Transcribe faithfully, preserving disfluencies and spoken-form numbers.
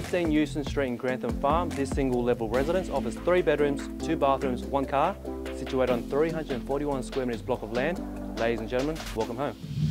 fifteen Yusen Street in Grantham Farm, this single level residence offers three bedrooms, two bathrooms, one car, situated on three hundred forty-one square metres block of land. Ladies and gentlemen, welcome home.